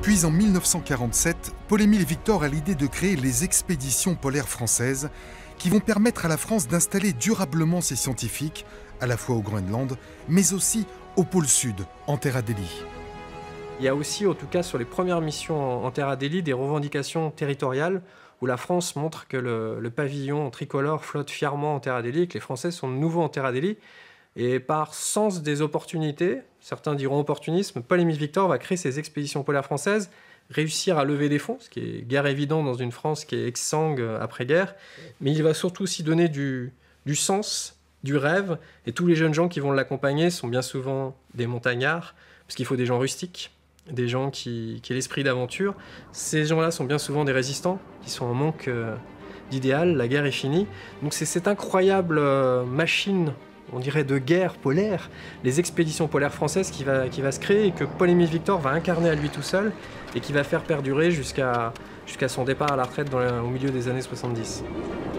Puis en 1947, Paul-Émile Victor a l'idée de créer les expéditions polaires françaises qui vont permettre à la France d'installer durablement ses scientifiques, à la fois au Groenland, mais aussi au pôle Sud, en Terre Adélie. Il y a aussi, en tout cas sur les premières missions en Terre Adélie, des revendications territoriales où la France montre que le pavillon tricolore flotte fièrement en Terre Adélie et que les Français sont de nouveau en Terre Adélie. Et par sens des opportunités, certains diront opportunisme, Paul-Émile Victor va créer ces expéditions polaires françaises, réussir à lever des fonds, ce qui est guère évident dans une France qui est exsangue après-guerre, mais il va surtout aussi donner du sens, du rêve, et tous les jeunes gens qui vont l'accompagner sont bien souvent des montagnards, parce qu'il faut des gens rustiques, des gens qui aient l'esprit d'aventure. Ces gens-là sont bien souvent des résistants, qui sont en manque d'idéal, la guerre est finie. Donc c'est cette incroyable machine, on dirait de guerre polaire, les expéditions polaires françaises qui va se créer et que Paul-Émile Victor va incarner à lui tout seul et qui va faire perdurer jusqu'à son départ à la retraite au milieu des années 70.